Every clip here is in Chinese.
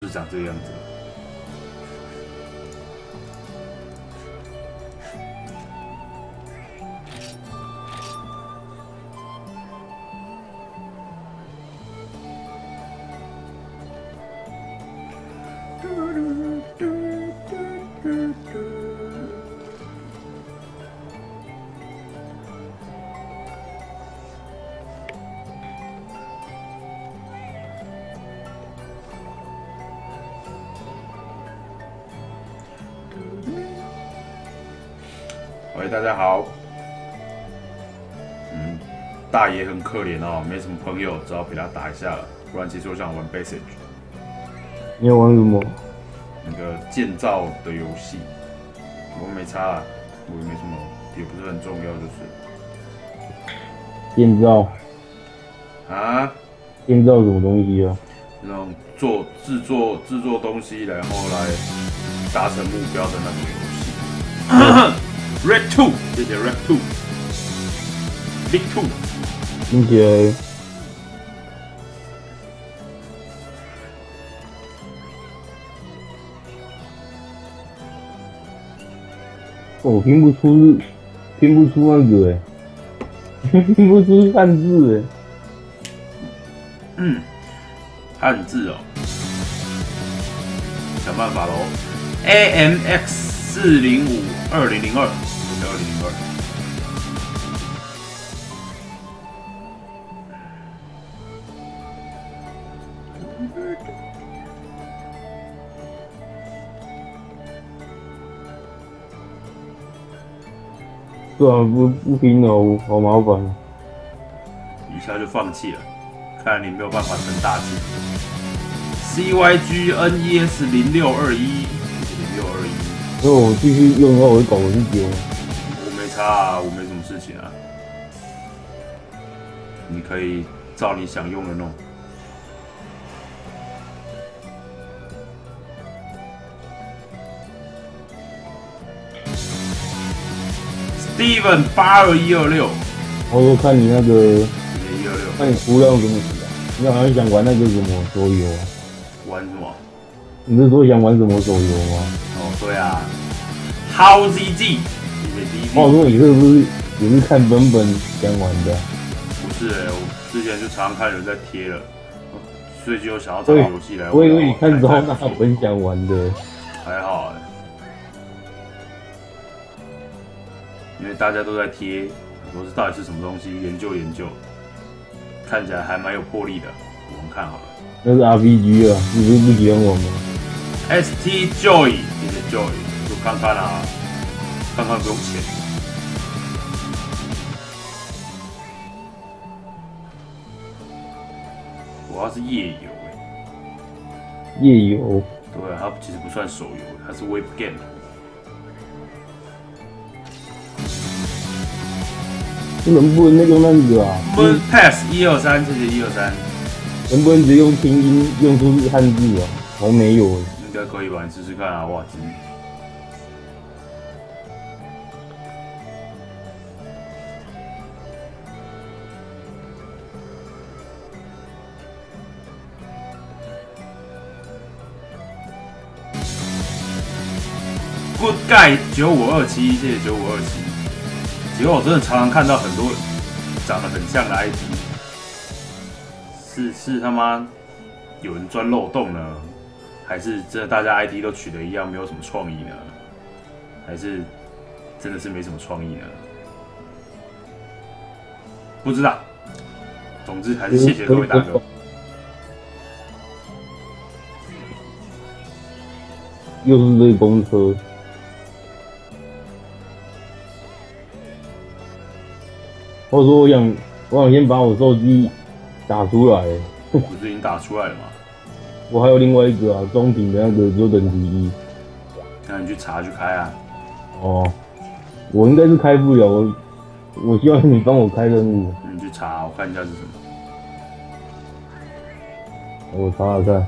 是长这个样子。喂，大家好。大爷很可怜哦，没什么朋友，只好陪他打一下了。不然其实我想玩 Basic。 你要玩什么？ 那个建造的游戏，我没差啦，我也没什么，也不是很重要，就是。 建造啊？ 建造什么东西啊？ 那种制作东西，然后来达成目标的那种游戏。Red 2，谢谢 Red 2，Big 2。 听起来我拼不出那个拼不出汉字汉字哦，想办法喽。AMX 4052002，2002。 对啊，不拼了，好麻烦。 一下就放弃了，看来你没有办法成大器。CYG NES 0621，0621。 因为我继续用的话，我会搞很久。 我没差啊，我没什么事情啊。你可以照你想用的弄。Steven 82126， 我看你那个，看你图要怎么写啊？你好像想玩那个什么手游啊？ 玩什么？ 你不是说想玩什么手游吗？ 哦，对啊 ，How ZG， 谢谢 DV。 我说你是不是也是看本想玩的？ 不是我之前就常常看人在贴了，最近又想要找游戏来玩。 我以为你看之后那本想玩的。 还好因为大家都在贴，我说到底是什么东西，研究，看起来还蛮有魄力的，我们看好了。 那是 RPG 啊，你不是不喜欢玩吗 ？ST Joy， 谢谢 Joy， 就看看啊，看看不用钱。我要是页游页游？ 对啊，它其实不算手游，它是 Web Game。 能不能用那个啊 ？Moon Pass 123，谢谢123。 能不能直接用拼音用出汉字啊？好像没有应该可以吧？你试试看啊！哇！Good Guy 9527，谢谢9527。结果我真的常常看到很多长得很像的 ID， 是他妈有人钻漏洞呢，还是真的大家 ID 都取得一样，没有什么创意呢？还是真的是没什么创意呢？不知道。总之还是谢谢各位大哥。 又是这公车。或者说我想先把我手机打出来。 不是已经打出来了吗？ 我还有另外一个啊，中庭的那个只有等级1。 那你去查去开啊。 哦，我应该是开不了，我希望你帮我开任务。 你去查，我看一下是什么。 我查查看。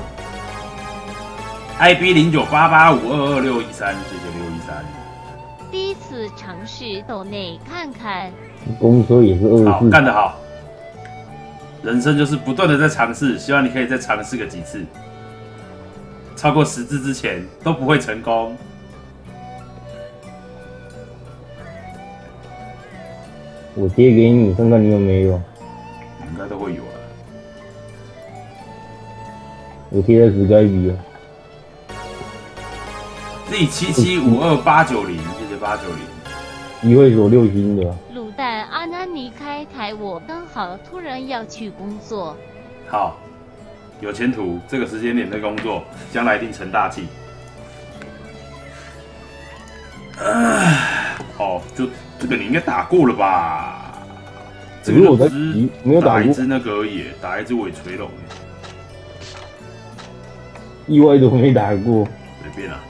IB 0988522613，谢谢613。 第一次尝试斗内看看。 公车也是好， 24。 干得好！人生就是不断的在尝试，希望你可以再尝试个几次，超过10次之前都不会成功。 我贴给你看看你有没有， 应该都会有啊。 我贴在Skype了。 Z77528990，谢谢890。 集会所6星的。 卤蛋阿南尼开台，我刚好突然要去工作。 好，有前途，这个时间点的工作，将来一定成大器。好，就这个你应该打过了吧？这个我在没有打过， 打一只那个而已，打一只尾垂龙， 意外都没打过。 随便啦。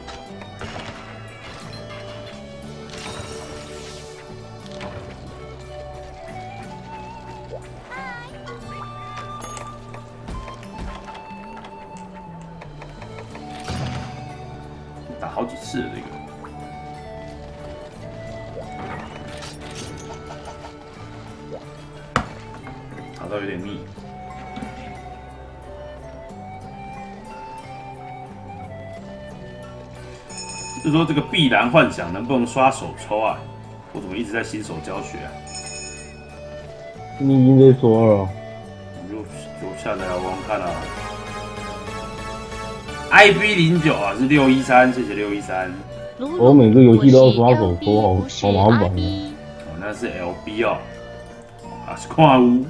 打好几次了这个。打到有点腻。就说这个碧蓝幻想能不能刷手抽啊？我怎么一直在新手教学啊？ 你已经在说了。 就下载来玩玩看啊。IB09啊，是613，谢谢613。 我每个游戏都要刷手抽，好麻烦啊。 哦，那是 LB 哦，啊是看有。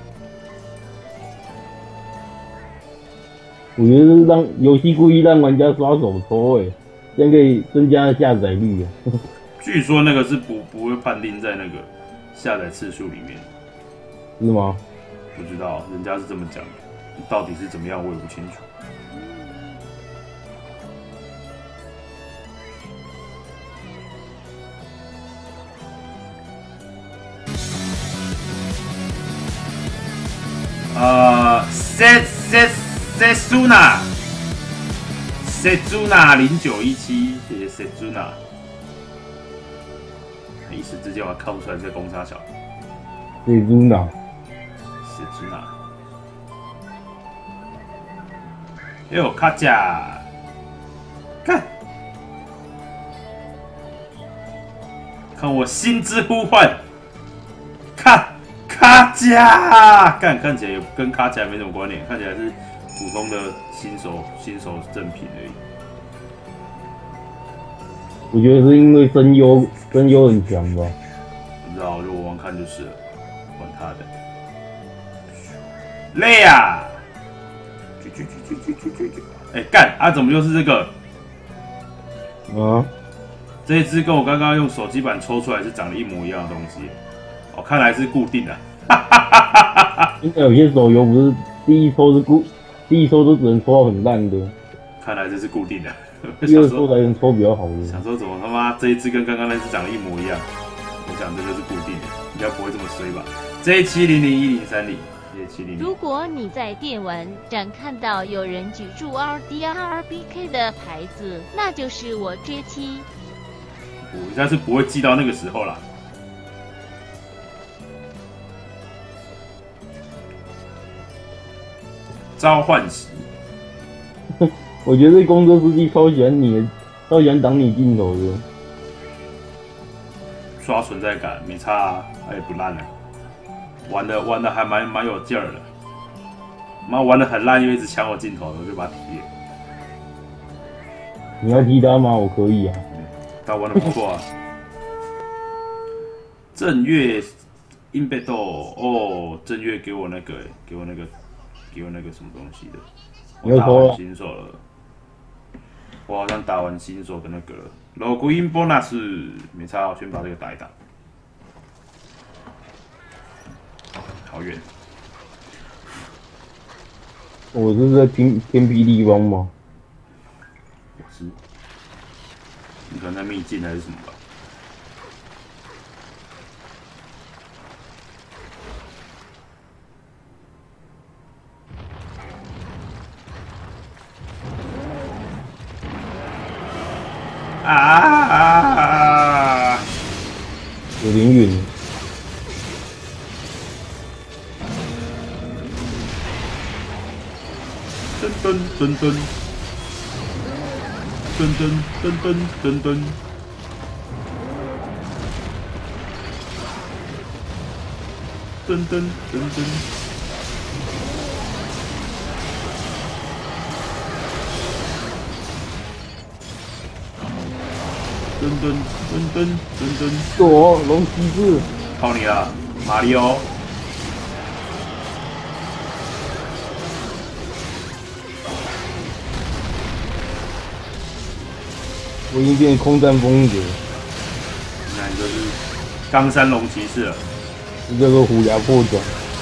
我觉得是让游戏故意让玩家刷手抽，这样可以增加下载率啊。 据说那个是不会判定在那个下载次数里面， 是吗？ 不知道，人家是这么讲的，到底是怎么样我也不清楚。Setsuna 0917，谢谢 Setsuna。一时之间我还看不出来这公差小。 Setsuna。 哟，卡甲，看我心之呼唤，卡甲，看起来也跟卡甲没什么关联，看起来是普通的新手正品而已。 我觉得是因为声优很强吧。 不知道，就我玩看就是了，管他的。累啊！哎干啊！怎么又是这个？ 啊？ 这一只跟我刚刚用手机版抽出来是长得一模一样的东西。哦，看来是固定的。 应该有些手游不是第一抽都只能抽到很烂的。 看来这是固定的。 第二抽才能抽比较好的。 想说怎么他妈这一只跟刚刚那只长得一模一样？我想这就是固定的，应该不会这么衰吧？J700130。 如果你在电玩展看到有人举住 RDRBK 的牌子，那就是我J7。 我应该是不会记到那个时候啦。召唤师， 我觉得公车司机超喜欢挡你镜头的。 刷存在感没差啊，他也不烂啊。玩的还蛮有劲儿的，妈玩的很烂又一直抢我镜头，我就把他踢了。 你要踢他吗？我可以啊。 他玩的不错啊。正月英贝豆哦，正月给我那个什么东西的，我打完新手了。我好像打完新手的那个了。Login bonus 没差，我先把这个打一打。好远！ 我是在偏僻地方吗？ 我是，你可能在秘境还是什么吧？啊！ 有点远。 噔噔噔噔，噔噔噔噔噔噔，噔噔噔噔。噔噔噔噔噔噔， 躲龙骑士， 靠你了，马里奥！ 我已经变成空战风格， 那你就是冈山龙骑士了。 这叫做虎牙破转。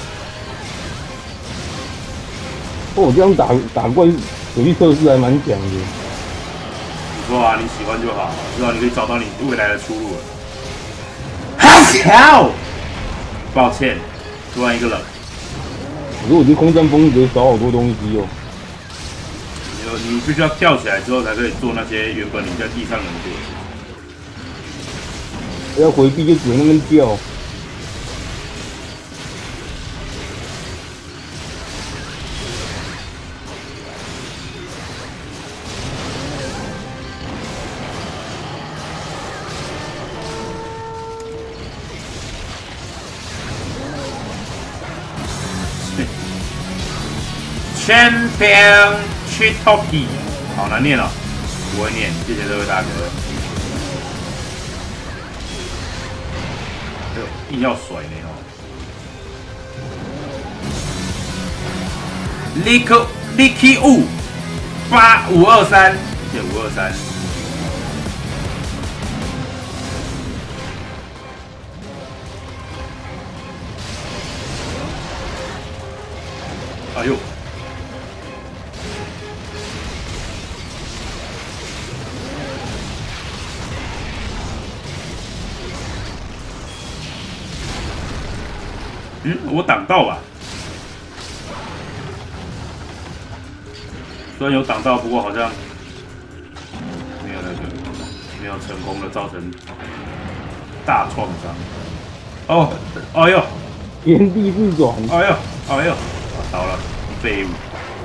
哦，这样打怪手力测试还蛮强的。 你说啊，你喜欢就好，知道你可以找到你未来的出路了。好巧，抱歉，突然一个冷。 可是我觉得空战风格少好多东西哦。 你必须要跳起来之后才可以做那些原本你在地上能做的事情。 要回避就只能那边跳。 Champion Chitoki， 好难念哦，不会念，谢谢这位大哥。哎呦，硬要甩呢哦。Licky 8523，谢谢523。哎呦！我挡到吧？虽然有挡到，不过好像没有没有成功的造成大创伤。哦，哎呦， 原地自转， 哎呦，哎呦，倒了，废物。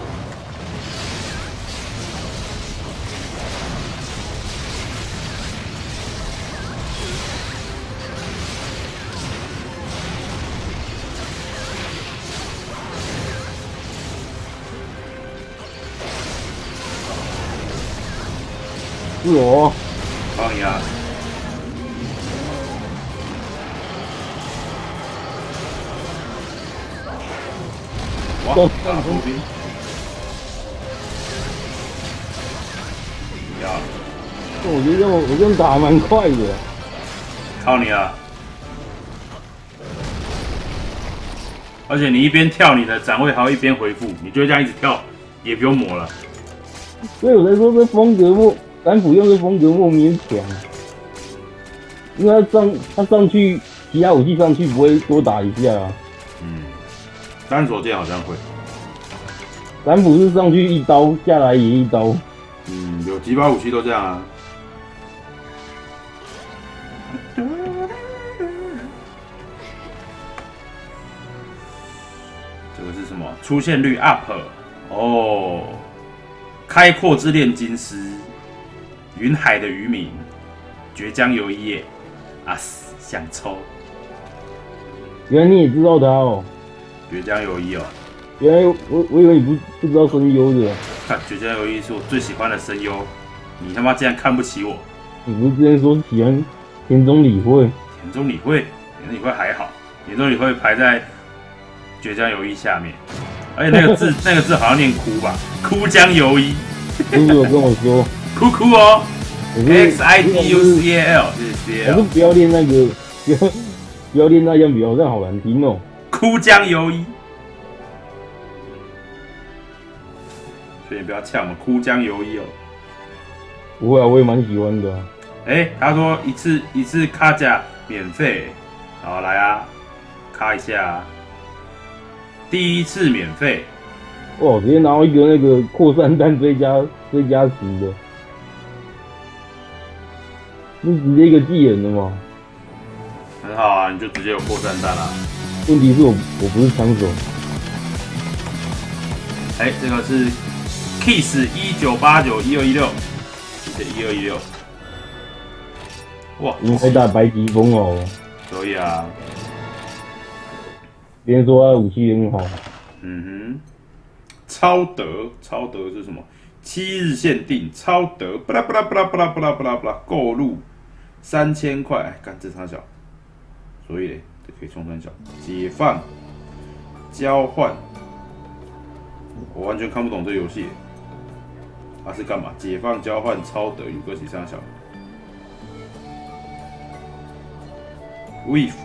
是我， 帮你啊！哇，大步兵！不要， 我觉得我这样打蛮快的。 靠你啊！而且你一边跳，你的展位还会一边回复，你就这样一直跳，也不用磨了。 所以我才说这风格单辅用这风格莫名强，因为他上去其他武器上去不会多打一下啊。 单手剑好像会。 单辅是上去一刀，下来也一刀。 有几把武器都这样啊。这个是什么？出现率 up 哦。开阔之炼金师，云海的渔民，绝江游一夜，啊死想抽。 原来你也知道他哦？ 绝江游一哦。 原来我以为你不知道声优的。 看绝江游一是我最喜欢的声优，你他妈竟然看不起我！ 你不是之前说喜欢田中理惠？ 田中理惠，田中理惠还好，田中理惠排在绝江游一下面。而且那个字好像念哭吧，哭江游一。 叔叔有跟我说， 哭哭哦 ，XIDUCAL， 这是 CAL。 还是不要练那个，不要练那样比较，这样好难听哦。 哭江游一，所以你不要呛我，哭江游一哦。 不会啊，我也蛮喜欢的。 他说一次卡价免费，好来啊，卡一下啊。第一次免费， 哦，直接拿到一个那个扩散弹追加值的，是直接一个技能的嘛？ 很好啊，你就直接有扩散弹啦。 问题是我不是枪手。 哎，这个是 Kiss 1989-1216，谢谢1216。哇， 应该打白疾风哦。 可以啊。 别人说他武器很好。 嗯哼，超德是什么？7日限定超德，巴拉巴拉巴拉巴拉巴拉巴拉巴拉，购入3000块，哎，干这差小，所以嘞，这可以冲3小，解放，交换，我完全看不懂这游戏，它是干嘛？解放、交换、超德与各起3小 ，with。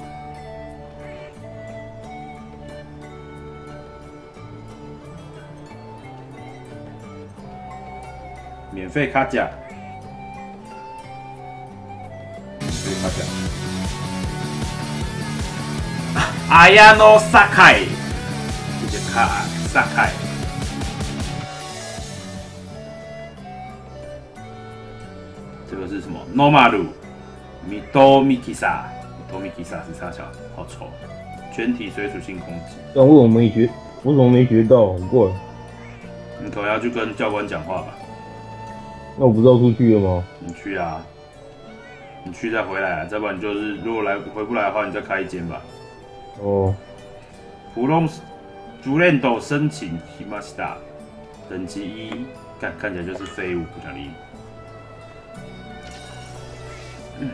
免费卡奖，免费卡奖。阿亚诺萨凯，谢谢卡萨凯。这个是什么 ？Nomaru Mitomikisa， Mitomikisa 是啥小？好丑，全体水属性攻击。 但为什么没学到？很怪。 你可能要去跟教官讲话吧。 那我不是要出去了吗？ 你去啊，你去再回来啊，再不然就是如果回不来的话，你再开一间吧。 哦。 普通主任斗申请 Himashita， 等级1，看起来就是废物，不想理你。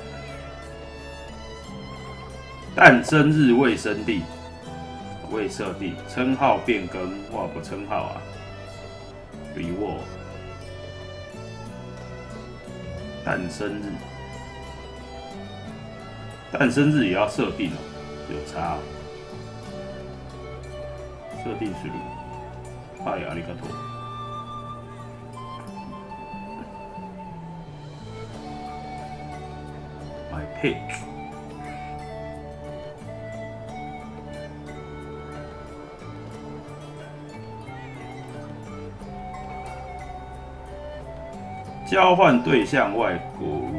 诞生日未生地，未设定，称号变更，哇，不称号啊 ，reward。诞生日也要设定哦，有差哦。设定是嗨，阿里嘎多。My pick。交换对象外购入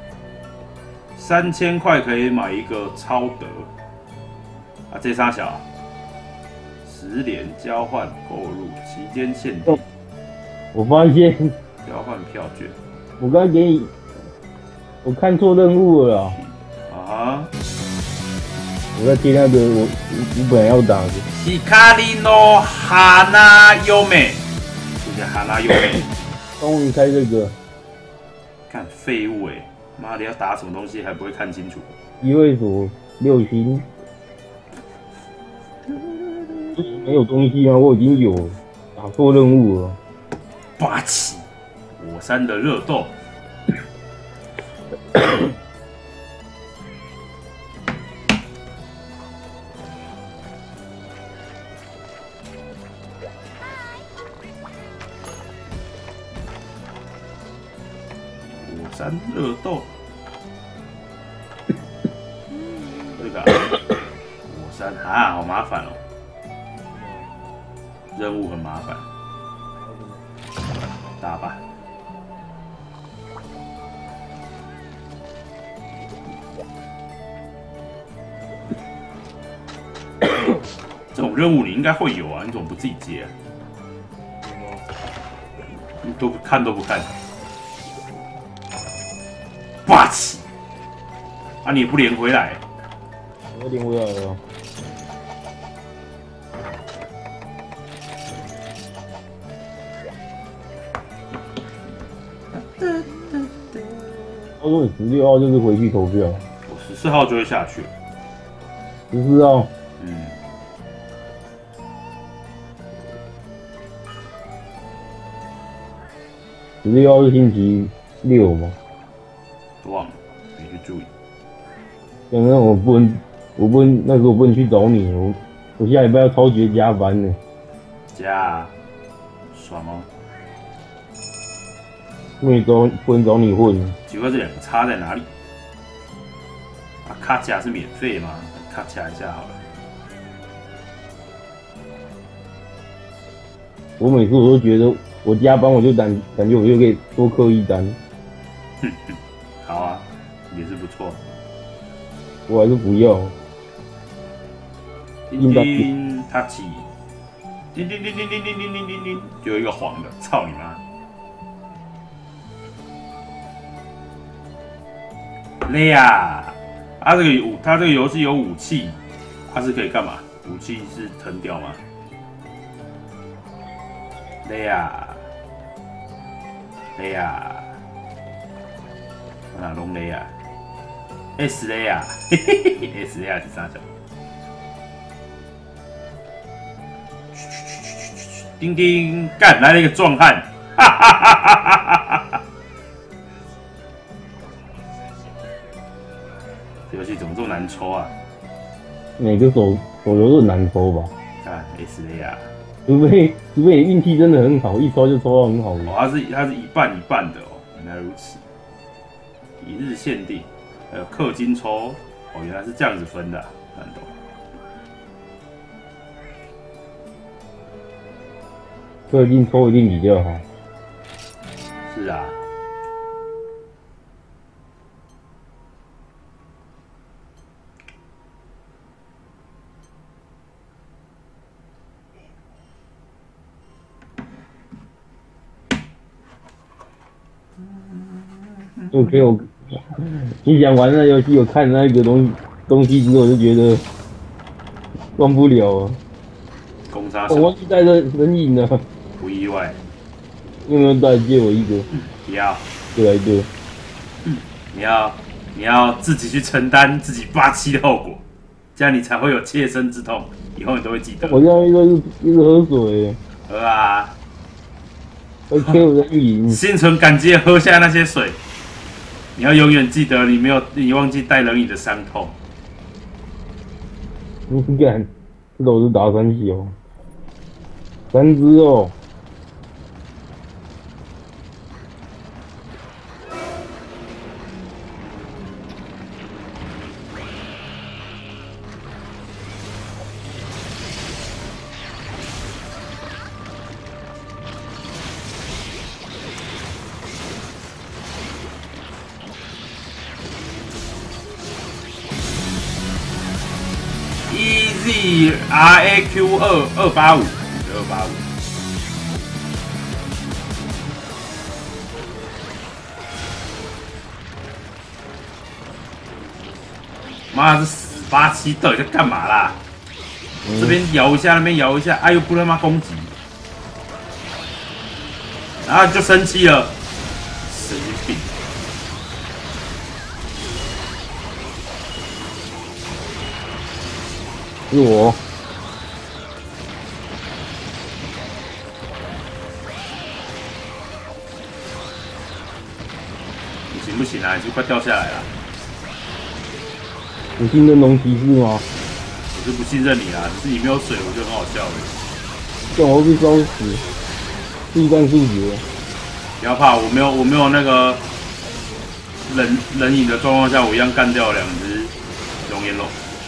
3000块可以买一个超德啊，这啥小10连交换购入期间限定。 我发现交换票券， 我刚给你，我看错任务了啦。 啊！ 我在贴那个我本来要打的。 Hikari no Hana Yome， 谢谢 Hana Yome。 终于开这个， 看废物哎！妈的，要打什么东西还不会看清楚？ 机会所6星，没有东西啊，我已经有打错任务了。 霸气，火山的热斗。热斗，这个火山啊，好麻烦哦，任务很麻烦，打吧。这种任务你应该会有啊，你怎么不自己接啊？你都不看都不看。霸气！啊，你也不连回来？ 我连回来了。他说你16号就是回去投票。 我14号就会下去了。 14号。 嗯。 16号是星期6吗？ 忘了，没去注意。 刚刚我不能，那时候我不能去找你，我下礼拜要超绝加班呢。 加啊，爽哦！ 不能找你混。 奇怪，这两个差在哪里？啊，卡卡是免费吗？卡卡一下好了。 我每次我都觉得我加班，我就感觉我就可以多刻一单。 好啊，也是不错。 我还是不要。 叮叮，他起，叮叮叮叮叮叮叮叮叮叮，有一个黄的，操你妈！雷亚，他这个游戏有武器，它是可以干嘛？武器是藤条吗？雷亚，哪龙雷亚 ？S 雷亚，嘿嘿嘿 ，S 雷亚是啥的？叮叮，干来了一个壮汉，哈哈哈哈哈哈！这游戏怎么这么难抽啊？ 每个手游都很难抽吧？ 看 S 雷亚， 除非你运气真的很好，一抽就抽到很好的。 哦，它是一半一半的哦，原来如此。一日限定，还有氪金抽，哦，原来是这样子分的、啊，看懂。 氪金抽一定比较好。 是啊。 OK， 你讲完那游戏，我看那个东西之后，就觉得忘不了啊。 攻杀我忘记带着人影了。 不意外。 有没有带借我一个？ 不要。 就来一个。 你要自己去承担自己霸气的后果，这样你才会有切身之痛，以后你都会记得。 我现在一直喝水。 喝啊。 OK， 我在赢。 心存感激的喝下那些水。你要永远记得你忘记带冷饮的伤痛。 你看，这都是打3小，3只哦。 Easy RAQ 285，妈是死87，到底在干嘛啦？这边摇一下，那边摇一下，哎呦不他妈攻击，然后就生气了，神经病。 是我。 你行不行啊？你就快掉下来了。 你信任龙骑士吗？ 我是不信任你啦，只是你没有水，我就很好笑了。 这我会被烧死，速战速决。 不要怕，我没有那个冷饮的状况下，我一样干掉2只熔岩龙。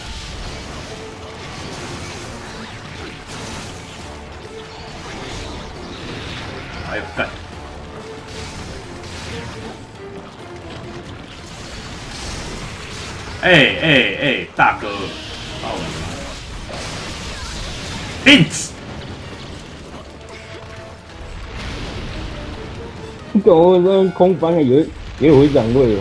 哎呦干！哎，大哥，好了 ，hint。 我这空翻的也有回掌位哦。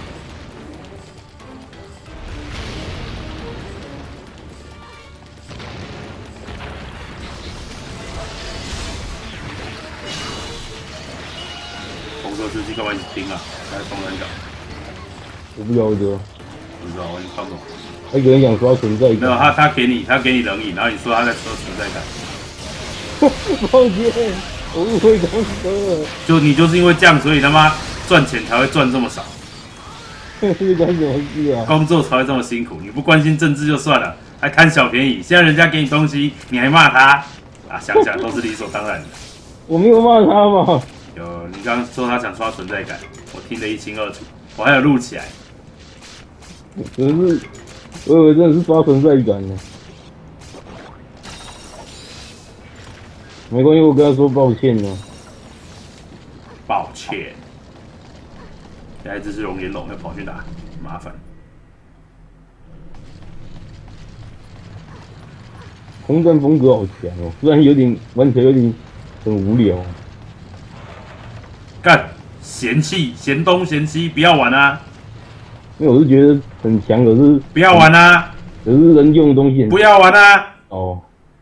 红色司机干嘛一直盯啊？在冲人港。 我不晓得。 不知道，我已经看不懂。 他有人想刷存在感。 没有，他给你冷饮，然后你说他在刷存在感。 抱歉，我误会公司了。 就你就是因为这样，所以他妈赚钱才会赚这么少。 是关什么事啊？ 工作才会这么辛苦，你不关心政治就算了，还贪小便宜。现在人家给你东西，你还骂他啊？想想都是理所当然的。 我没有骂他嘛。 有，你刚刚说他想刷存在感，我听得一清二楚，我还有录起来。 可是，我以为真的是刷存在感呢。没关系，我跟他说抱歉呢。 抱歉。下一只是熔岩龙，要跑去哪？麻烦。 空战风格好强哦，虽然玩起来有点很无聊。 干，嫌弃嫌东嫌西，不要玩啊！ 因为我是觉得很强，可是不要玩啊！ 可是人用的东西很不要玩啊！ 哦，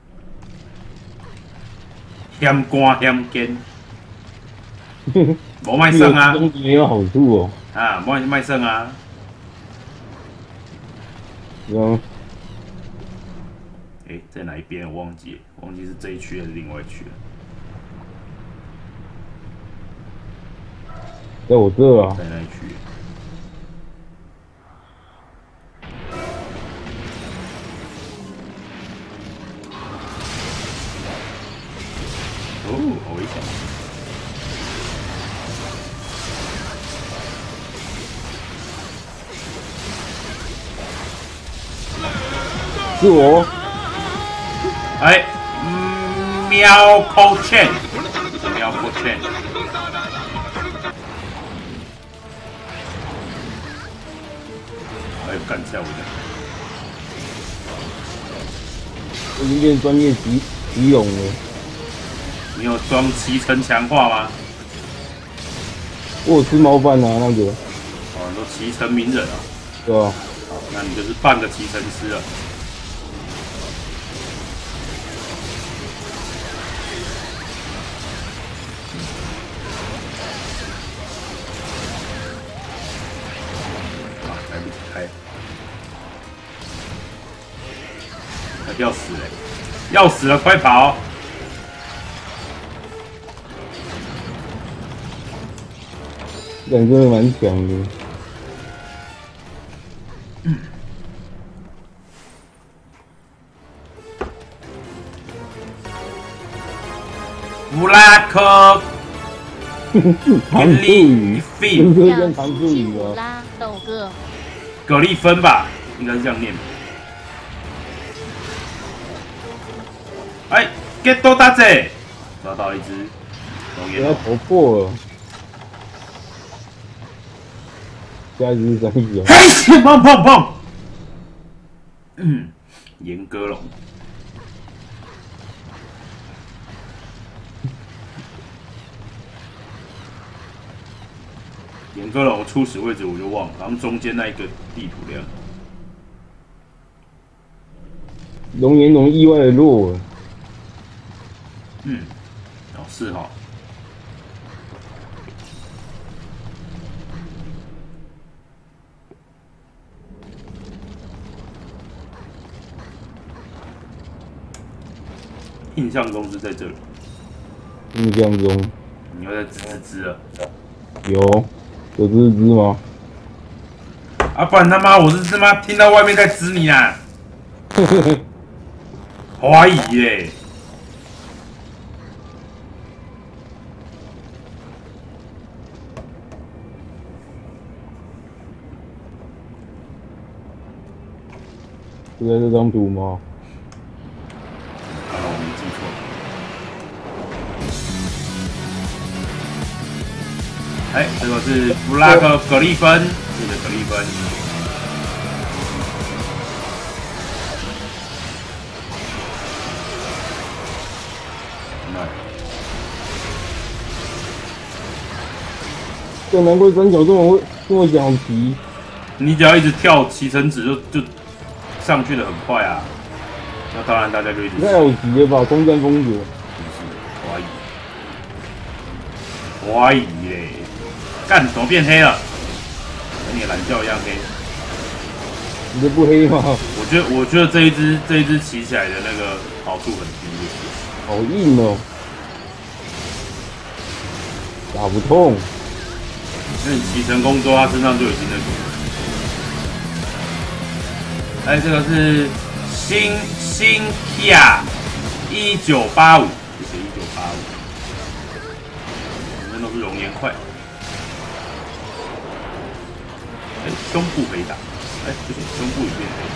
嫌干嫌坚，无卖剩啊！ 东西没有好处哦。 啊，卖剩啊！ 嗯， 在哪一边我忘记是这一区还是另外一区了。 在我这啊。 在那一区。哦，好危险！ 是我。 喵扣券，喵扣券。干下我的！ 我已经变专业骑勇了。 你有装骑乘强化吗？ 我有吃猫饭啊，那个。 哦，你都骑乘名人啊？ 对吧？ 好，那你就是半个骑乘师了。来不及开，要死了！要死了，快跑！ 人真的蛮强的。 布拉克， 长处语， 费， 这像长处语哦。 拉豆哥， 葛利芬吧，应该是这样念。get 多大只？抓到一只龙眼给他头破了。下一只是三小。 嘿，砰砰砰！严歌龙。严歌龙初始位置我就忘了，好像中间那一个地图量。 龙岩龙意外的弱。 是哦。印象中是在这里。 印象中。 你要在吱了。 有吱吗？ 啊，不然他妈我是他妈听到外面在吱你啊！怀疑耶。 是在这张图吗？ 我没记错。这个是布拉克格利芬，是的，格利芬。 这难怪三角这么想骑。 你只要一直跳骑乘值就上去的很快啊。那当然大家就一直。 太好骑了吧，空战风格。 怀疑嘞，干怎么变黑了？跟你懒觉一样黑。 你这不黑吗？ 我觉得这一只骑起来的那个好处很低。 好硬哦，打不痛。 因为你骑成功之后，它身上就已经那个。这个是新 Kia 1985，谢谢1985。那都是熔岩块。胸部可以打。不行，胸部也变黑。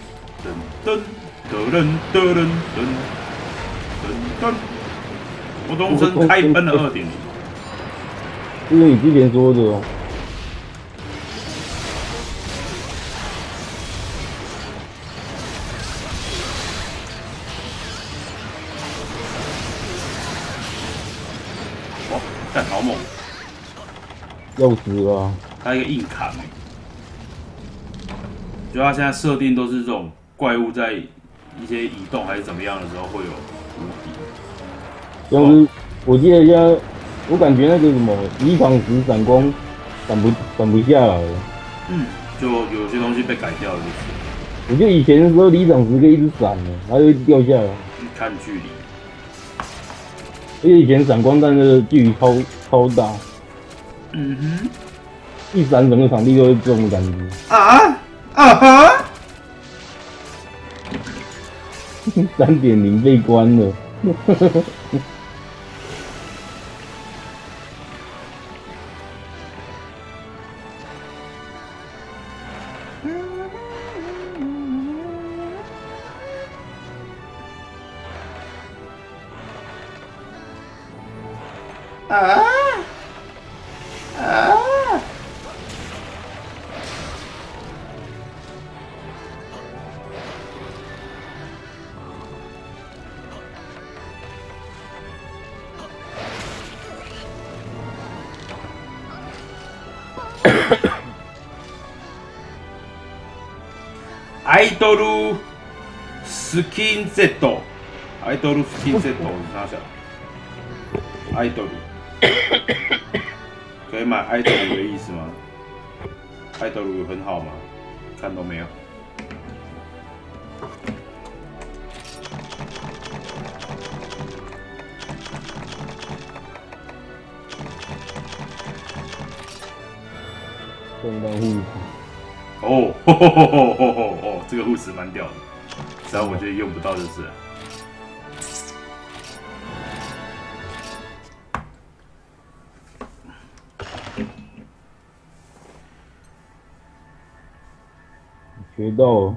噔噔噔噔噔噔噔噔！ 国中生开喷了2.0， 就是你之前说的哦。 哇，干好猛！ 要死了！ 他一个硬砍就他现在设定都是这种怪物在一些移动还是怎么样的时候会有无敌。 像是我记得现在，我感觉那个什么离场时闪光闪不下来了。 就有些东西被改掉了，就是。 我记得以前的时候离场时可以一直闪的，它就会掉下来。 看距离。 而且以前闪光弹的距离超大。一闪整个场地都是这种感觉。3.0 被关了。 アイドルスキンセット，アイドルスキンセット是啥小？アイドル可以买アイドル的意思吗？アイドル很好吗？看都没有。 圣诞护士。 这个护士蛮屌的，只要我觉得用不到就是了。 学到了。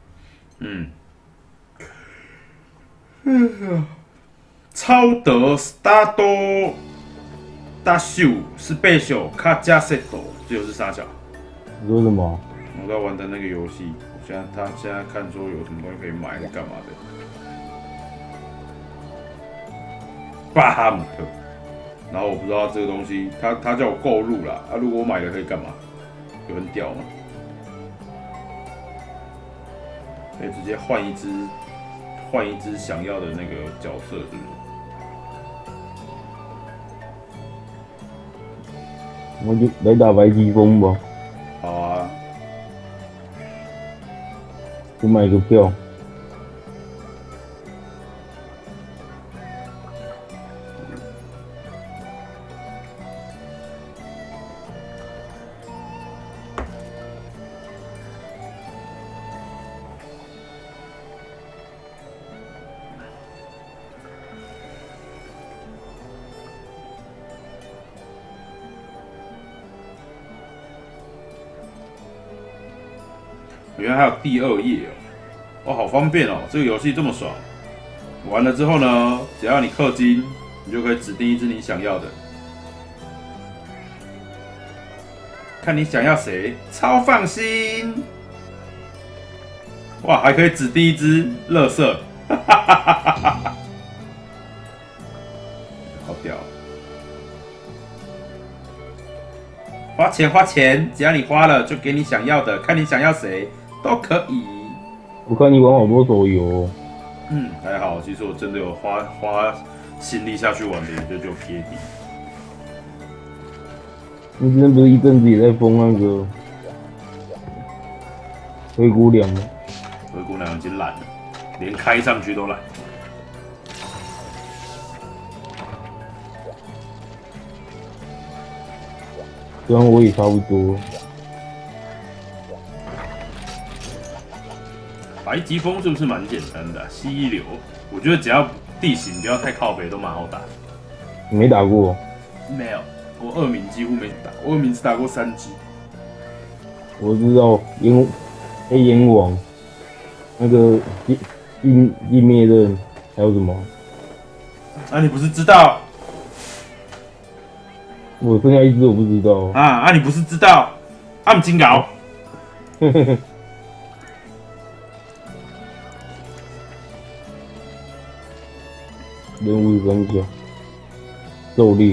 超德 Start Dash 是倍秀卡加 set， 这又是啥小？ 你说什么？ 我在玩的那个游戏，他现在看说有什么东西可以买，是干嘛的？巴哈姆特，然后我不知道这个东西，他叫我购入啦，如果我买了可以干嘛？有很屌吗？可以直接换一只想要的那个角色，是不是？ 我就来打白疾风吧。 好啊。 就买个票。 原来还有第2页哦，好方便哦！这个游戏这么爽，完了之后呢，只要你氪金，你就可以指定一只你想要的，看你想要谁，超放心！哇，还可以指定一只垃圾，好屌！花钱，只要你花了，就给你想要的，看你想要谁。都可以。 我看你玩好多手游哦。 还好，其实我真的有花心力下去玩的，就撇底。 你之前不是一阵子也在封那个灰姑娘吗？ 灰姑娘已经懒了，连开上去都懒。 虽然我也差不多。 白疾风是不是蛮简单的溪流，我觉得只要地形不要太靠北，都蛮好打。 你没打过？ 没有，我2名几乎没打，我2名只打过3只。 我知道黑炎王，那个地灭刃，还有什么啊，你不是知道？ 我剩下一只我不知道。 啊，你不是知道？啊，唔真搞。 人物是三小，狩猎。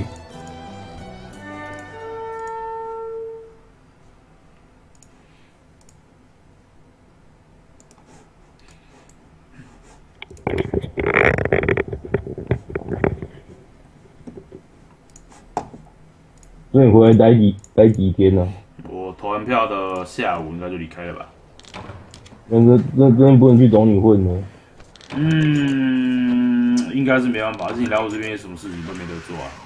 所以你回来待几天呢、啊？ 我投完票的下午应该就离开了吧？ 那真的不能去找你混了。 应该是没办法，而且你来我这边有什么事情都没得做啊。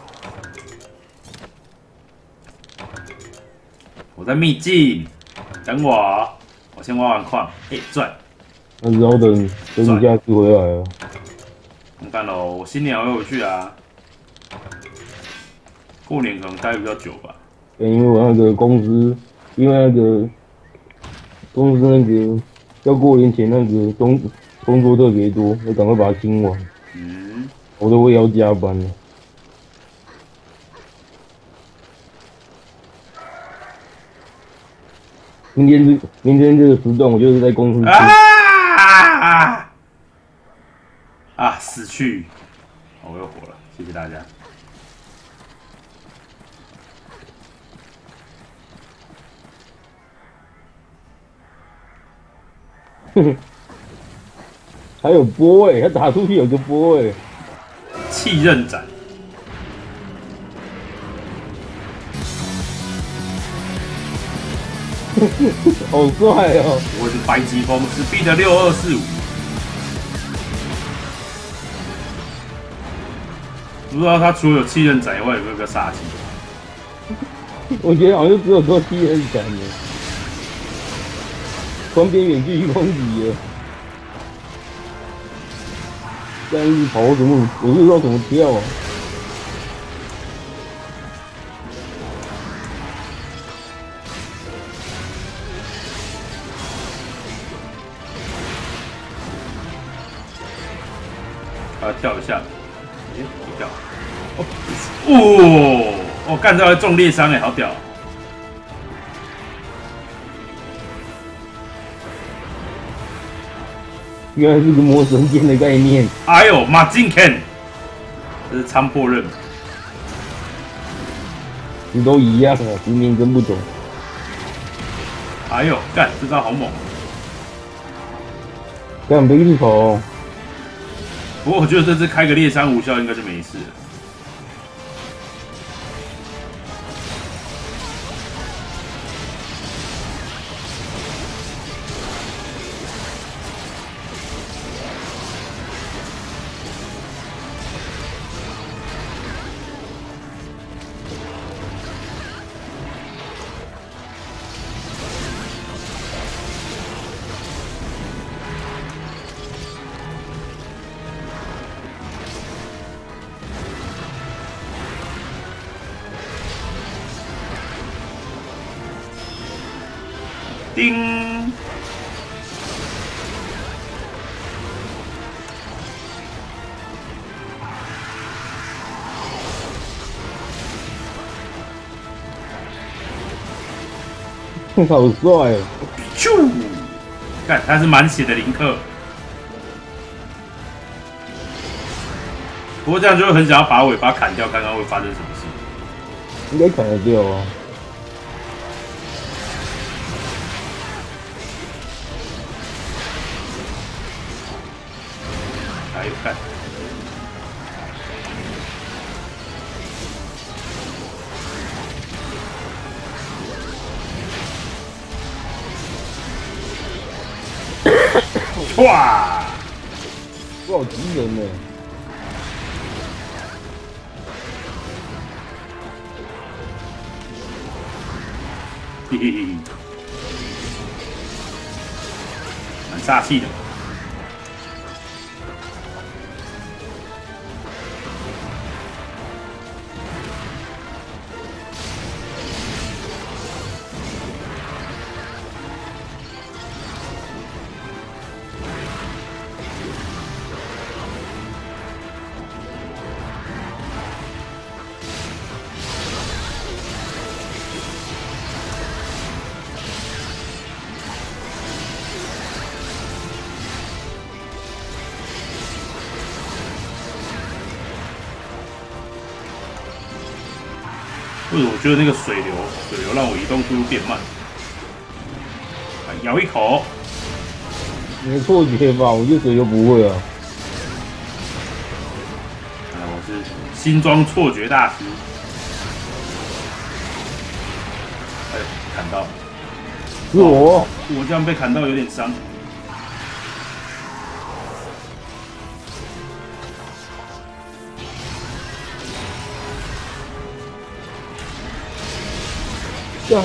我在秘境，等我，我先挖完矿，赚。 那只好等你下次回来了。 你看喽，我新年还会回去啊。过年可能待比较久吧。 因为我那个公司，因为那个公司那个要过年前那个工作特别多，要赶快把它清完。我都会要加班了。明天这个时段，我就是在公司。 死去！我又活了，谢谢大家。 还有波他打出去有个波气刃斩， 好帅哦！ 我的白疾风是 B 的6245，不知道他除了有气刃斩以外，有没有个煞气？ 我觉得好像只有做气刃斩的，双边远距离攻击了。这样一跑我怎么我不知道怎么跳啊！ 他跳一下，不跳。我干这还中裂伤好屌！ 原来是个魔神剑的概念。 哎呦，马金 Ken， 这是参破刃。 你都一样啊，执念真不懂。 哎呦，干这招好猛！ 干别去跑。 不过我觉得这次开个猎伤无效应该就没事了。叮！ 好帅哦！ 咻！看他是满血的林克，不过这样就会很想要把尾巴砍掉，看看会发生什么事。 应该砍得掉啊。 还有干。哇！ 我好急人呢！ 嘿嘿嘿，蛮煞气的。 为什么我觉得那个水流让我移动速度变慢？咬一口。 你的错觉吧，我觉得水流不会啊。 我是新装错觉大师。哎，砍到。 是我这样被砍到有点伤。 干！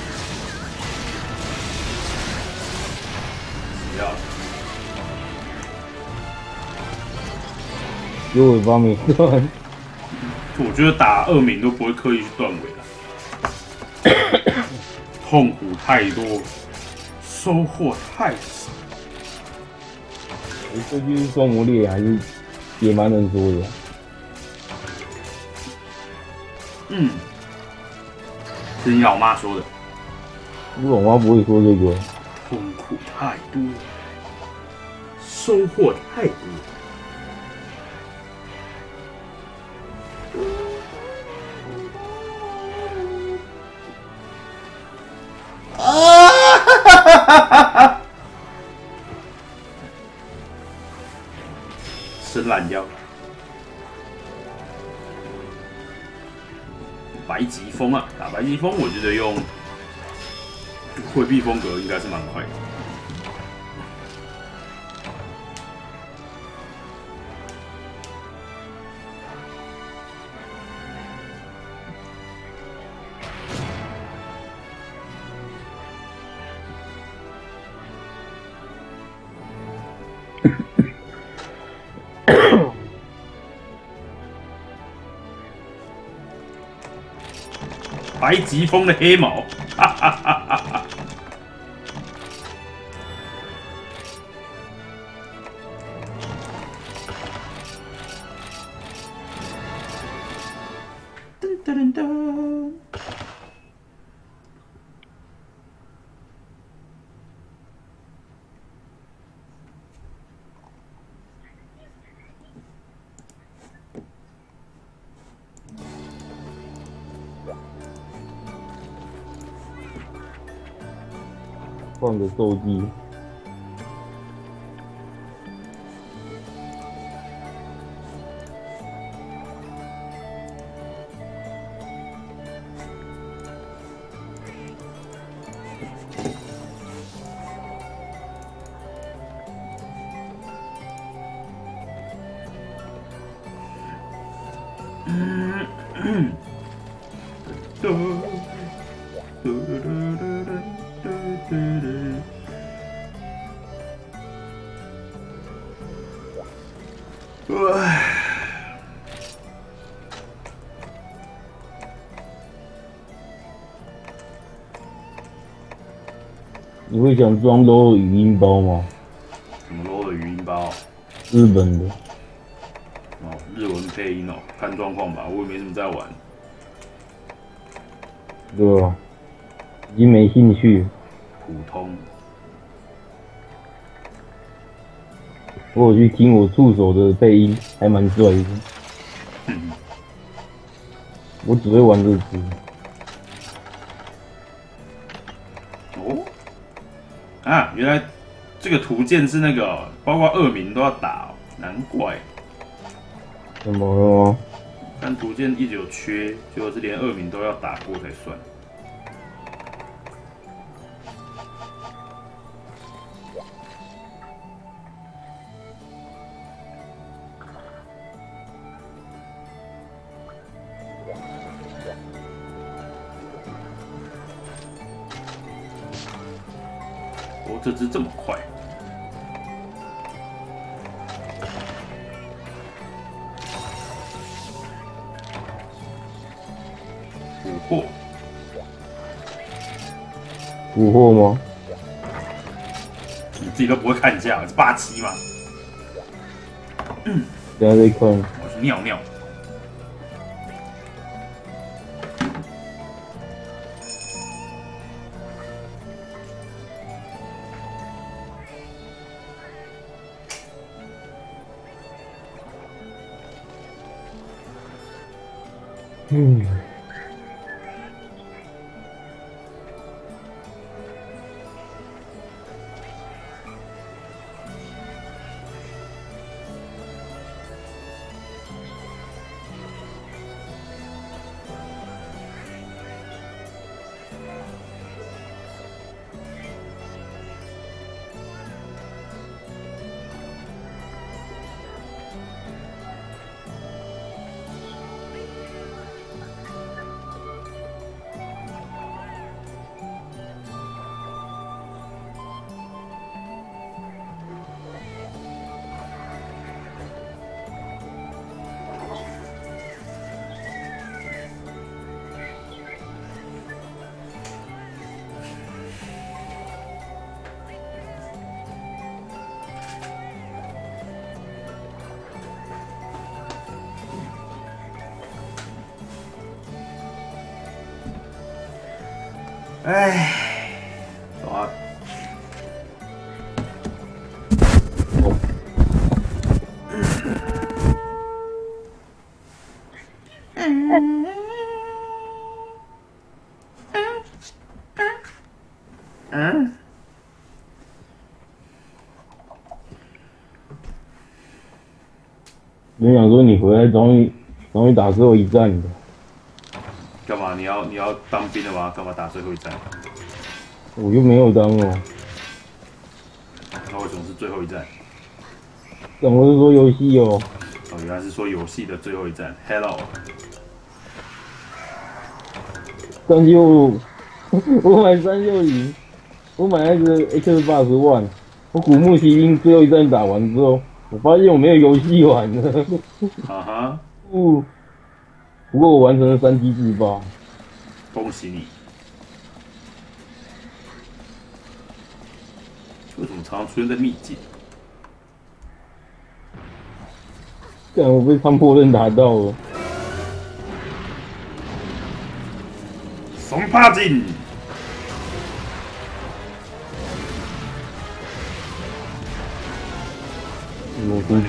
有尾巴没断。 我觉得打恶名都不会刻意去断尾了，痛苦太多，收获太少。 这句双魔猎还是也蛮能说的。 嗯，是你老妈说的。 我老妈不会说这个。 痛苦太多，收获太多。伸懒腰，白疾风啊！打白疾风，我觉得用回避风格应该是蛮快的。白疾风的黑毛，哈哈哈哈哈！噔噔噔噔。 换个斗技。你会想装 low 语音包吗？ 什么 low 的语音包？ 日本的。 哦，日文配音哦，看状况吧，我也没什么在玩。 对啊，已经没兴趣。 普通。 我有去听我助手的配音，还蛮帅的。我只会玩这只。 哦。啊，原来这个图鉴是那个，包括恶名都要打哦，难怪。 怎么了吗？ 但图鉴一直有缺，结果是连恶名都要打过才算。哦，这只这么快。捕获？ 捕获吗？ 你自己都不会看一下，是87吗？ 等下再看。 我去尿尿。 哎，走啊！ 我想说你回来终于打最后一战的。 干嘛？你要当兵了吗？干嘛打最后一战？ 我又没有当哦。 那为什么是最后一战？ 但我是说游戏哦。 哦，原来是说游戏的最后一战。Hello。 365，我买360，我买那个 Xbox One，我古墓奇兵最后一战打完之后，我发现我没有游戏玩了。 啊哈。 不过我完成了3级自爆。 恭喜你。为什么常常出现在秘境？ 干，我被穿破刃打到了。 松帕金。 我出去。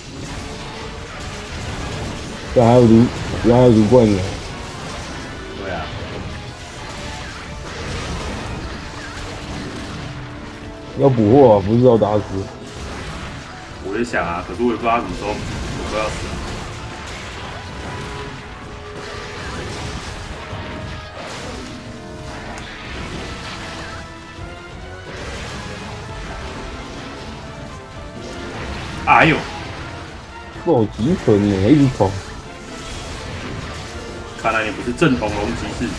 这还有卢冠呢。 对啊。 要捕获啊，不是要打死。 我也想啊，可是我也不知道他什么时候我都要死啊。哎呦！ 不好集存呢，一直捅。 看来你不是正统龙骑士。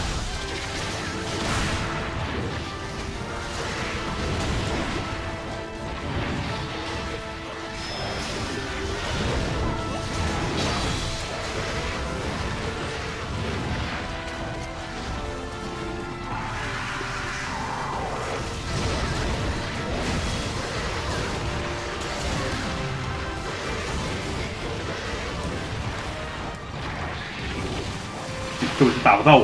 根本打不到我。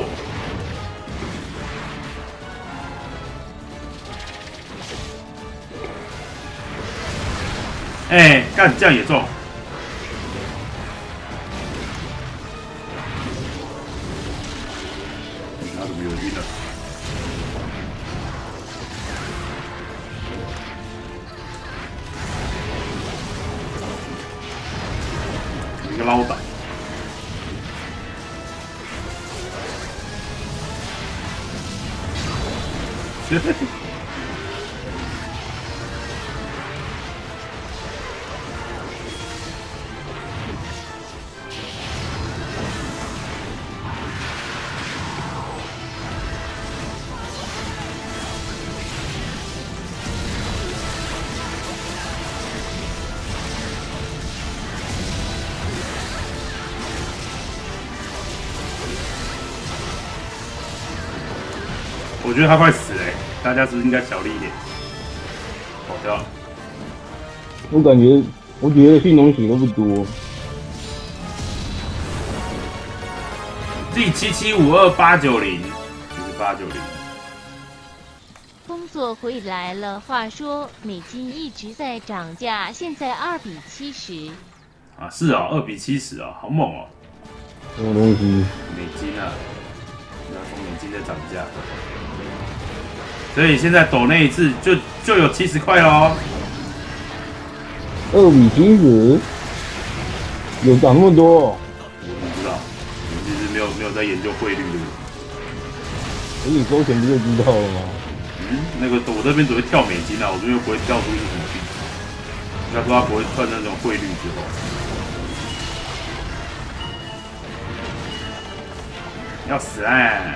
哎，干这样也中。他怎么有晕了？一个捞板。我觉得他快死了，大家是不是应该小力一点？跑掉了。 我觉得驯龙血都不多。 第7752890，就是890。 工作回来了，话说美金一直在涨价，现在2比70。 啊，是啊，2比70啊，好猛哦！ 什么东西？ 美金啊，要从美金在涨价。所以现在抖那一次就有70块喽。 2比70，有涨那么多、哦？ 我不知道，我其实没有在研究汇率的。 可你收钱不就知道了吗？ 那个我这边只会跳美金啊，我这边不会跳出是什么币。应该说它不会算那种汇率之后。要死啦！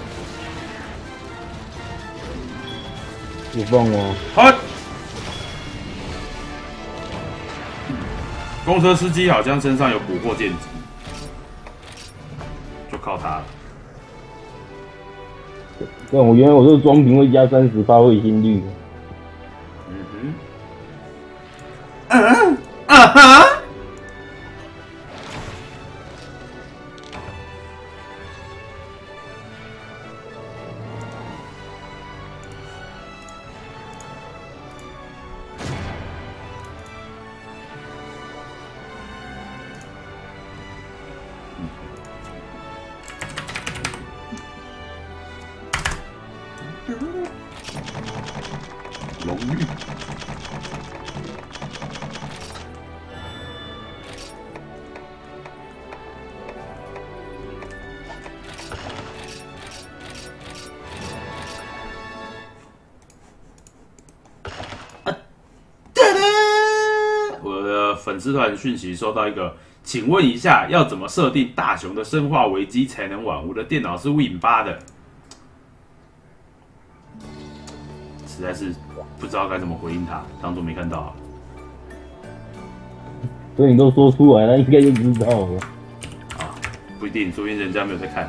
有放吗？ 好。公车司机好像身上有捕获剑戟，就靠他了。 但我原来我这个装瓶会加30%会心率。 粉丝团讯息收到一个，请问一下要怎么设定大雄的生化危机才能玩？我的电脑是 Win8的，实在是不知道该怎么回应他，当作没看到好了。 所以你都说出来了，应该就知道了。 啊，不一定，说不定人家没有在看。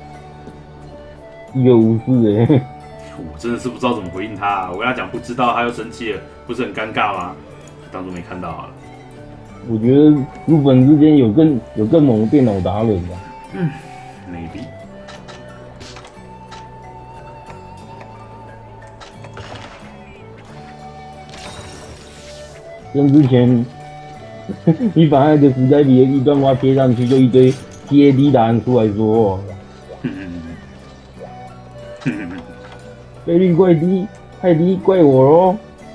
一个无视我真的是不知道怎么回应他、啊。我跟他讲不知道，他又生气了，不是很尴尬吗？当作没看到好了。 我觉得日本之间有更猛的电脑达人吧。 maybe。 像之前，你把那个时代里的一段话贴上去，就一堆 TAD 答案出来说话。倍率怪低，太低怪我咯。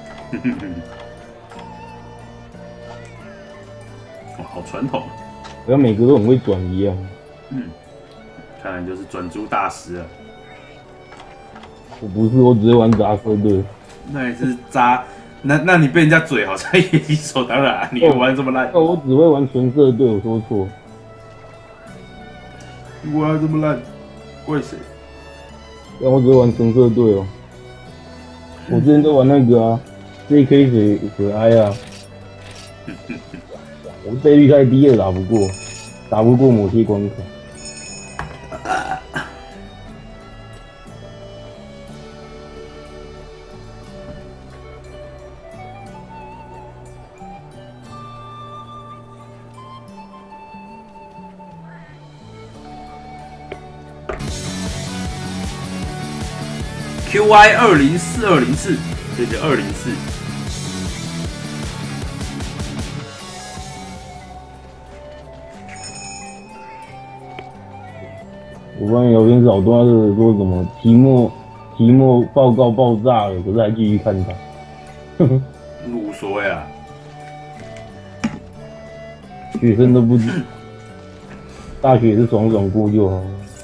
哇，好传统。 好像每个都很会转一样。 看来就是转珠大师了。 我不是，我只会玩杂色队。 那也是渣。那你被人家嘴好像也理所当然，你玩这么烂。 我只会玩纯色队，我说错。 你玩这么烂，怪谁？ 但我只会玩纯色队哦。我之前都玩那个啊 ，JK 水哀啊。我倍率太低了，打不过某些关卡。 QY 204204，这个204。 我发现聊天室好多是说什么期末报告爆炸了，可是还继续看它。 无所谓啊， 学生都不，大学是爽爽过就好。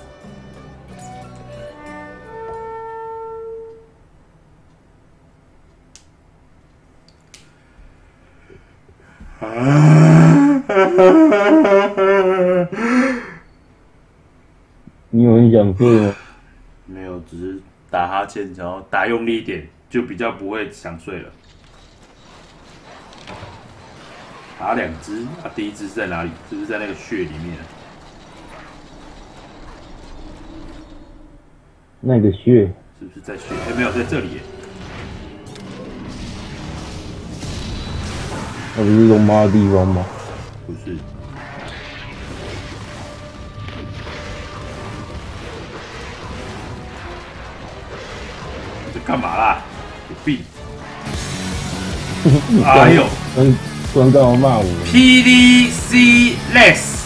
你有很想睡吗？ 没有，只是打哈欠，然后打用力一点，就比较不会想睡了。打2只，第一只是在哪里？是不是在那个穴里面？ 那个穴是不是在穴？没有，在这里耶。 那不是龙妈的地方吗？ 不是。你在干嘛啦？有病！哎呦！ 突然干嘛骂我 ？PDC less。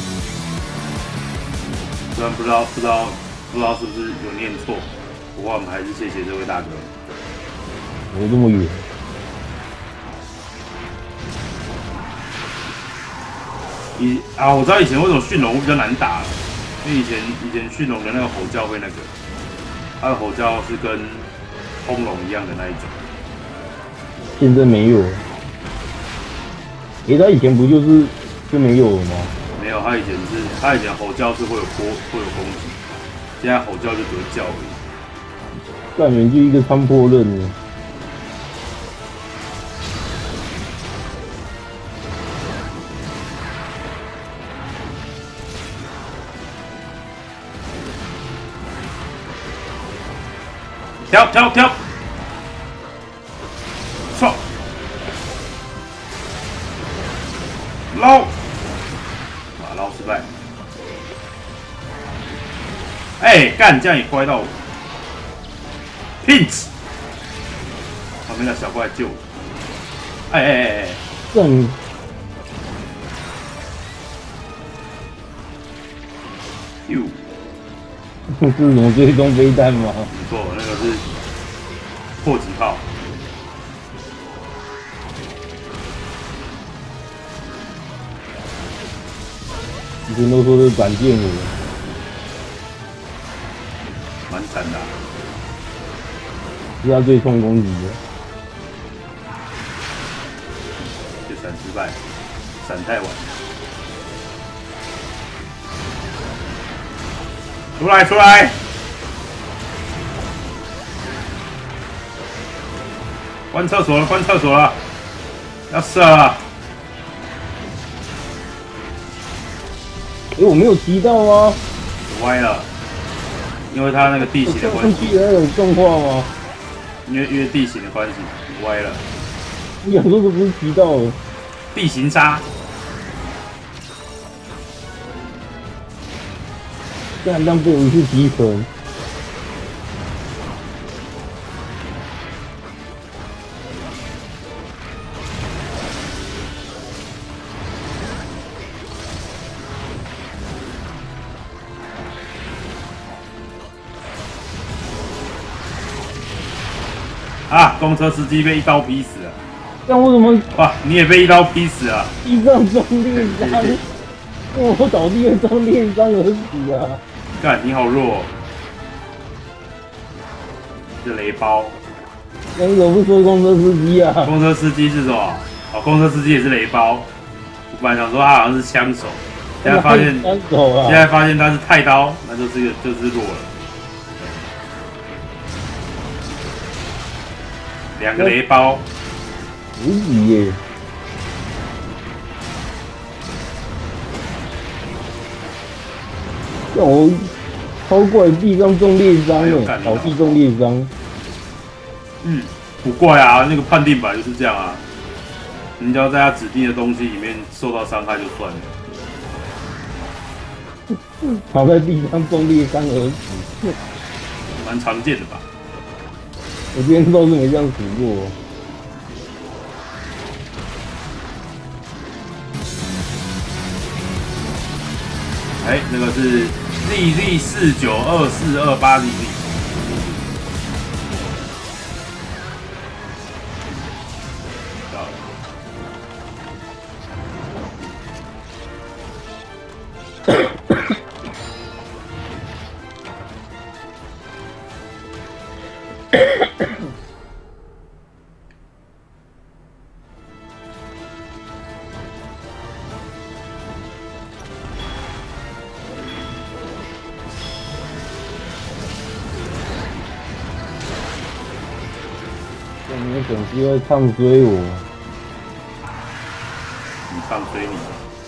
虽然不知道是不是有念错，不过我们还是谢谢这位大哥。 我这么远。 我知道以前为什么驯龙比较难打了，因为以前驯龙的那个吼叫会那个，它的吼叫是跟轰龙一样的那一种。 现在没有了。他以前不就没有了吗？ 没有，他以前吼叫是会有攻击，现在吼叫就只会叫而已。 感觉就一个穿破刃呢。 跳！错，捞失败。干，这样也怪到我。pinch， 旁边的小怪救我。 正。 哟。 是什么追踪飞弹吗？ 没错，那个是迫击炮。 以前都说是反剑舞， 蛮惨的、 是他最冲攻击的， 就闪失败。 闪太晚。出来！关厕所了！要射了！ 我没有提到吗？ 歪了，因为它那个地形的关系。 有动画吗？ 因为地形的关系，歪了。 你想说这不是提到了？ 地形差。 干浪费我一次提成。 啊！公车司机被一刀劈死了。 但我怎么？ 哇！你也被一刀劈死了。 地上中裂伤，我倒地会中裂伤而死啊！ 干，你好弱、哦！是雷包。 那你怎么不说公车司机啊？ 公车司机是什么？哦，公车司机也是雷包。我本来想说他好像是枪手，现在发现他是太刀，那就是弱了。2个雷包， 无敌耶！让我超怪地上中裂伤哎，倒地中裂伤。 不怪啊，那个判定本来就是这样啊。你只要在他指定的东西里面受到伤害就算了。 倒在地上中裂伤而死， 蛮常见的吧？ 我今天倒是没这样死过。 那个是 ZZ492428ZZ。 你们总是会唱衰我， 你唱衰你，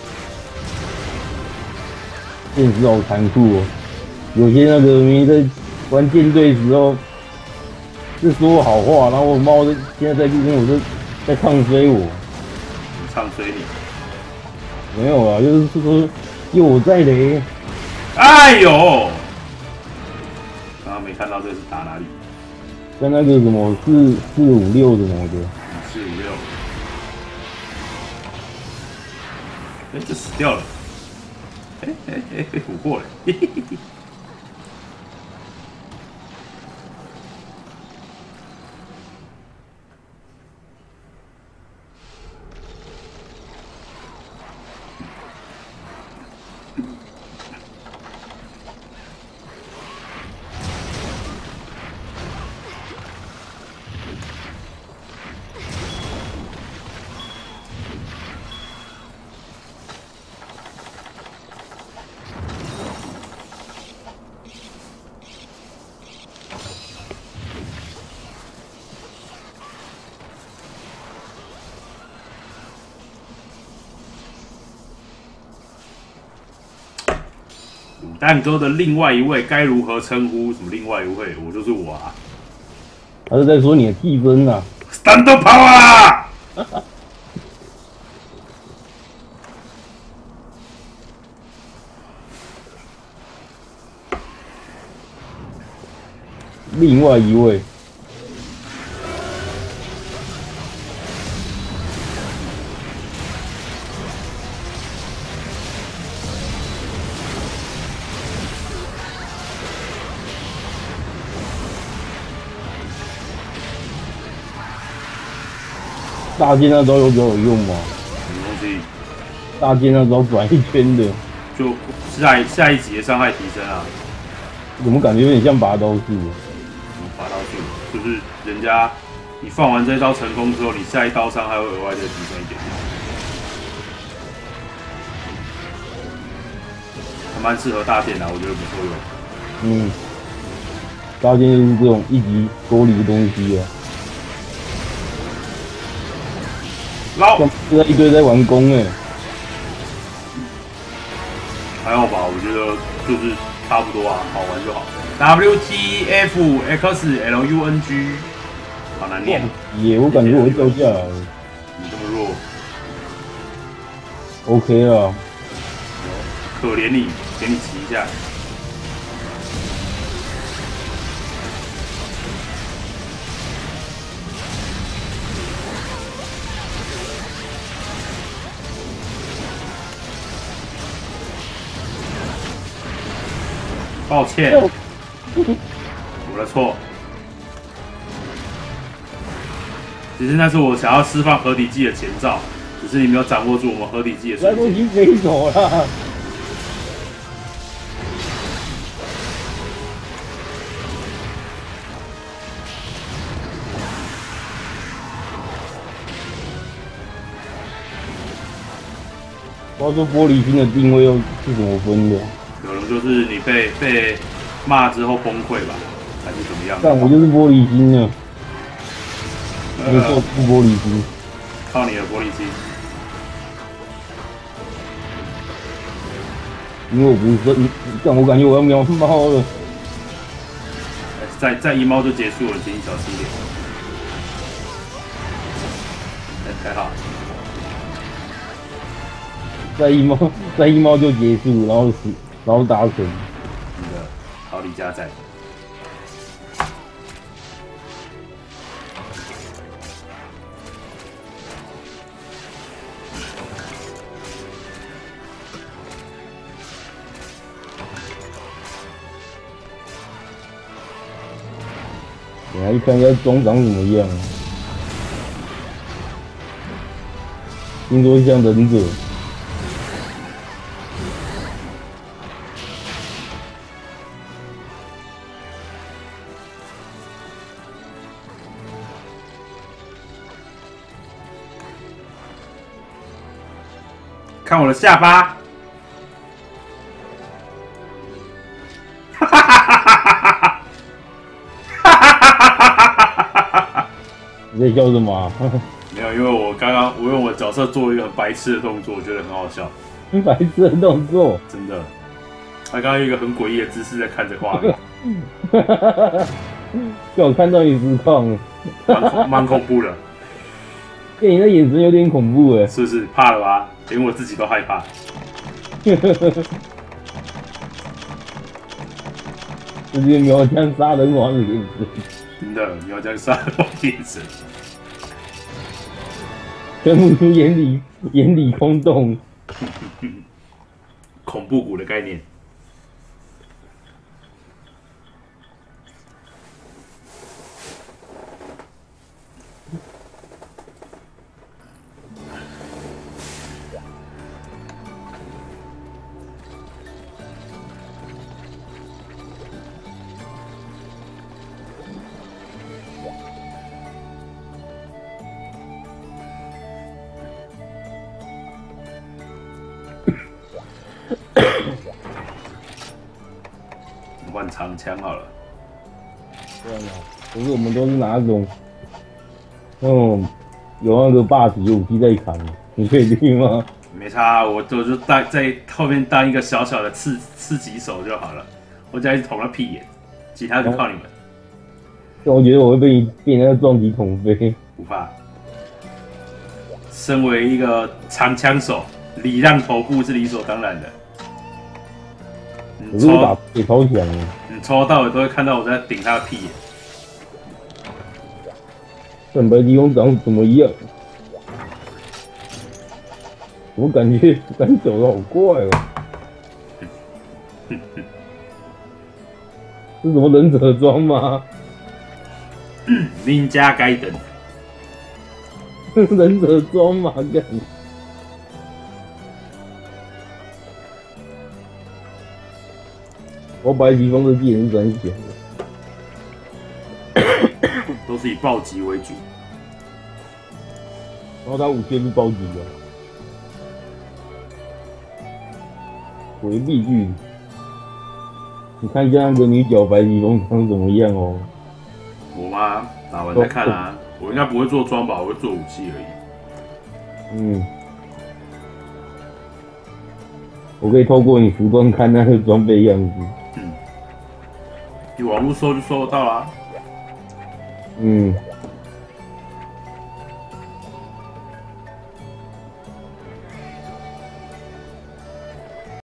现实好残酷哦。有些那个明明在玩舰队的时候是说我好话，然后我猫现在在这边我就在唱衰我。 你唱衰你？ 没有啊，就是说有我在嘞。 哎呦，刚刚没看到这是打哪里？ 像那个什么456的什么的 ，456，这死掉了，被俘获了，嘿嘿嘿嘿。卤蛋哥的另外一位该如何称呼？什么另外一位？我就是我啊！ 他是在说你的替身啊 ！Stand power！ 另外一位。大剑那招有比较有用吗？ 什么东西？ 大剑那招转一圈的， 就下一集的伤害提升啊！ 怎么感觉有点像拔刀式？ 拔刀术就是人家你放完这一刀成功之后，你下一刀伤害会额外再提升一点。 蛮适合大电啊，我觉得不错用。 嗯，大电就是这种一级多里的东西啊。 捞， 现在一堆在玩弓哎。 还好吧，我觉得就是差不多啊，好玩就好。WTFXLUNG， 好难念。 也，我感觉我会掉下来。 你这么弱 ，OK 啊。 可怜你，给你骑一下。抱歉，我的错。其实那是我想要释放合体技的前兆，只是你没有掌握住我们合体技的瞬间。 已经飞走了。我说玻璃心的定位又是怎么分的？ 可能就是你被骂之后崩溃吧，还是怎么样？ 但我就是玻璃心啊！没错，是玻璃心。 靠你的玻璃心。 因为我不是，但我感觉我要秒猫了。 再一猫就结束了，请你小心点。还好。再一猫就结束，然后达成。那个好李家在。 等下去看一下装长怎么样。听说像忍者。 看我的下巴！ 你在笑什么、啊？ 没有，因为我刚刚我用我角色做了一个很白痴的动作，我觉得很好笑。 很白痴的动作？ 真的。他刚刚有一个很诡异的姿势在看着画面。 叫我看到你实况， 蛮恐怖的。 你那眼神有点恐怖哎， 是不是怕了吧？连我自己都害怕。 这是苗疆杀人王的眼神。 真的，苗疆杀人王的眼神。 全部出眼里空洞。 恐怖谷的概念。换长枪好了。 对啊，可是我们都是拿那种有那个霸体武器在扛，你确定吗？ 没差，我就在后面当一个小小的刺击手就好了，我只要一直捅他屁眼，其他就靠你们。 但我觉得我会被那个撞击捅飞。 不怕，身为一个长枪手，礼让头部是理所当然的。 可是我打也超强的， 你从头到尾都会看到我在顶他的屁眼。 蛋白激光长怎么样？我感觉走的好快哦。是什么忍者装吗？ nin加该等。 忍者装吗？干。我白疾风的技能是很险的， 都是以暴击为主。 然后他武器是暴击的，回避距离。 你看一下那个女角白疾风长怎么样哦？ 我吗？打完再看啊。我应该不会做装吧，我会做武器而已。 嗯，我可以透过你服装看那个装备样子。 嗯，你网络搜就搜得到啦。 嗯。